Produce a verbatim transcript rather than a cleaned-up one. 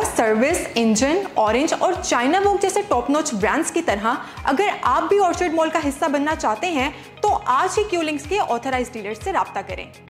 Service, engine, orange और China wok जैसे top notch brands की तरह अगर आप भी ऑर्चर्ड मॉल का हिस्सा बनना चाहते हैं तो आज ही क्यू लिंक्स के ऑथराइज्ड डीलर से राब्ता करें।